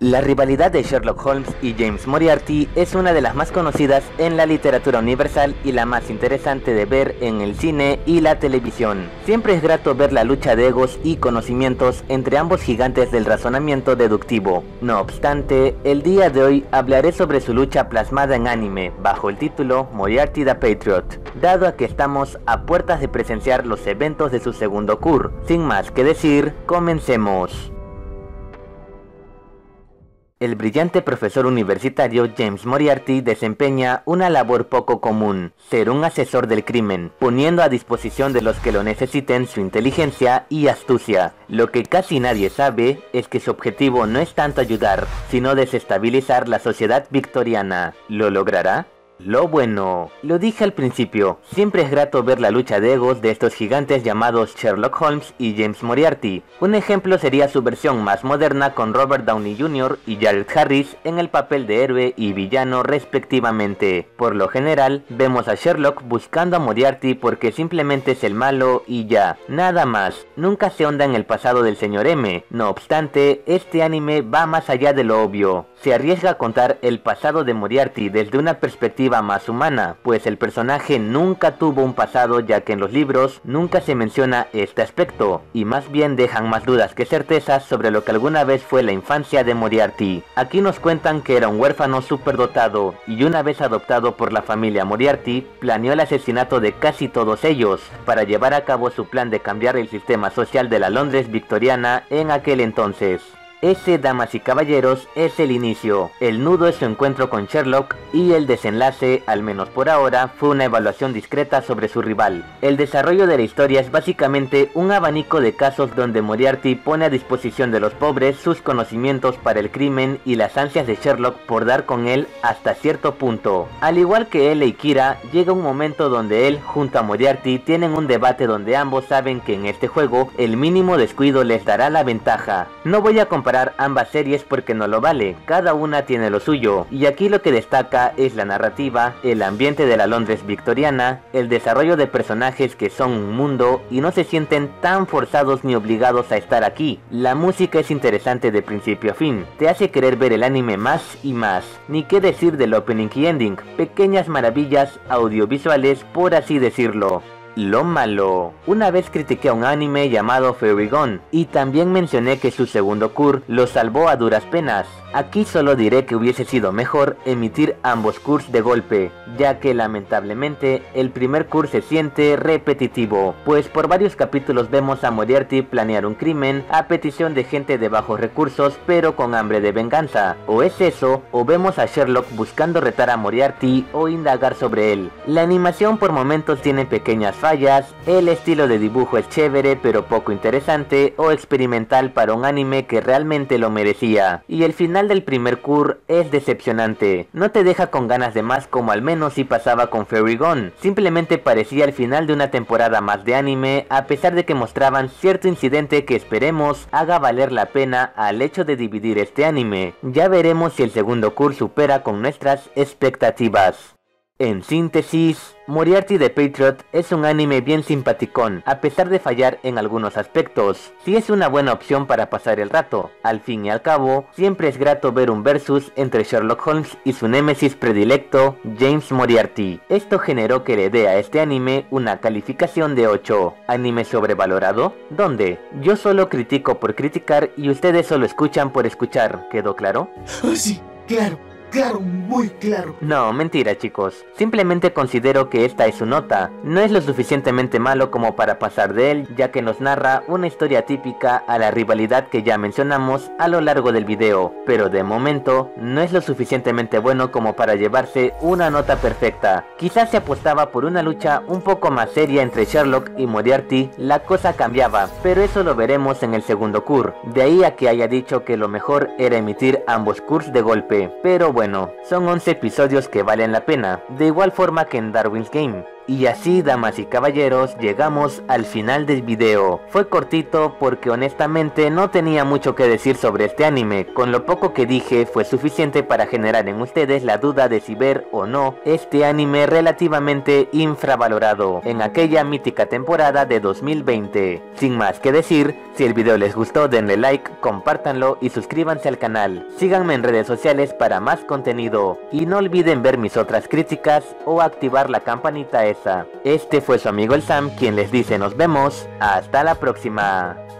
La rivalidad de Sherlock Holmes y James Moriarty es una de las más conocidas en la literatura universal y la más interesante de ver en el cine y la televisión. Siempre es grato ver la lucha de egos y conocimientos entre ambos gigantes del razonamiento deductivo. No obstante, el día de hoy hablaré sobre su lucha plasmada en anime, bajo el título Moriarty the Patriot, dado a que estamos a puertas de presenciar los eventos de su segundo cour. Sin más que decir, comencemos. El brillante profesor universitario James Moriarty desempeña una labor poco común, ser un asesor del crimen, poniendo a disposición de los que lo necesiten su inteligencia y astucia. Lo que casi nadie sabe es que su objetivo no es tanto ayudar, sino desestabilizar la sociedad victoriana. ¿Lo logrará? Lo bueno, lo dije al principio, siempre es grato ver la lucha de egos de estos gigantes llamados Sherlock Holmes y James Moriarty. Un ejemplo sería su versión más moderna con Robert Downey Jr. y Jared Harris en el papel de héroe y villano respectivamente. Por lo general, vemos a Sherlock buscando a Moriarty porque simplemente es el malo y ya, nada más. Nunca se ahonda en el pasado del señor M. No obstante, este anime va más allá de lo obvio. Se arriesga a contar el pasado de Moriarty desde una perspectiva más humana, pues el personaje nunca tuvo un pasado, ya que en los libros nunca se menciona este aspecto, y más bien dejan más dudas que certezas sobre lo que alguna vez fue la infancia de Moriarty. Aquí nos cuentan que era un huérfano superdotado, y una vez adoptado por la familia Moriarty, planeó el asesinato de casi todos ellos, para llevar a cabo su plan de cambiar el sistema social de la Londres victoriana en aquel entonces. Ese, damas y caballeros, es el inicio. El nudo es su encuentro con Sherlock y el desenlace, al menos por ahora, fue una evaluación discreta sobre su rival. El desarrollo de la historia es básicamente un abanico de casos donde Moriarty pone a disposición de los pobres sus conocimientos para el crimen y las ansias de Sherlock por dar con él hasta cierto punto. Al igual que él y Kira, llega un momento donde él junto a Moriarty tienen un debate donde ambos saben que en este juego el mínimo descuido les dará la ventaja. No voy a comparar ambas series porque no lo vale, cada una tiene lo suyo, y aquí lo que destaca es la narrativa, el ambiente de la Londres victoriana, el desarrollo de personajes que son un mundo y no se sienten tan forzados ni obligados a estar aquí. La música es interesante de principio a fin, te hace querer ver el anime más y más, ni qué decir del opening y ending, pequeñas maravillas audiovisuales por así decirlo. Lo malo. Una vez critiqué a un anime llamado Fairy Gone, y también mencioné que su segundo cour lo salvó a duras penas. Aquí solo diré que hubiese sido mejor emitir ambos cours de golpe, ya que lamentablemente el primer cour se siente repetitivo, pues por varios capítulos vemos a Moriarty planear un crimen a petición de gente de bajos recursos pero con hambre de venganza. O es eso, o vemos a Sherlock buscando retar a Moriarty o indagar sobre él. La animación por momentos tiene pequeñas fallas, el estilo de dibujo es chévere pero poco interesante o experimental para un anime que realmente lo merecía, y el final del primer cour es decepcionante, no te deja con ganas de más como al menos sí pasaba con Fairy Gone, simplemente parecía el final de una temporada más de anime a pesar de que mostraban cierto incidente que esperemos haga valer la pena al hecho de dividir este anime. Ya veremos si el segundo cour supera con nuestras expectativas. En síntesis, Moriarty the Patriot es un anime bien simpaticón, a pesar de fallar en algunos aspectos. Sí es una buena opción para pasar el rato. Al fin y al cabo, siempre es grato ver un versus entre Sherlock Holmes y su némesis predilecto, James Moriarty. Esto generó que le dé a este anime una calificación de 8. ¿Anime sobrevalorado? ¿Dónde? Yo solo critico por criticar y ustedes solo escuchan por escuchar. ¿Quedó claro? Sí, claro. Claro, muy claro. No, mentira chicos, simplemente considero que esta es su nota, no es lo suficientemente malo como para pasar de él, ya que nos narra una historia típica a la rivalidad que ya mencionamos a lo largo del video, pero de momento no es lo suficientemente bueno como para llevarse una nota perfecta. Quizás se apostaba por una lucha un poco más seria entre Sherlock y Moriarty, la cosa cambiaba, pero eso lo veremos en el segundo cour, de ahí a que haya dicho que lo mejor era emitir ambos cours de golpe, pero bueno, son 11 episodios que valen la pena, de igual forma que en Darwin's Game. Y así, damas y caballeros, llegamos al final del video. Fue cortito porque honestamente no tenía mucho que decir sobre este anime. Con lo poco que dije fue suficiente para generar en ustedes la duda de si ver o no este anime relativamente infravalorado en aquella mítica temporada de 2020. Sin más que decir, si el video les gustó denle like, compártanlo y suscríbanse al canal. Síganme en redes sociales para más contenido y no olviden ver mis otras críticas o activar la campanita esa. Este fue su amigo el Sam quien les dice nos vemos, hasta la próxima.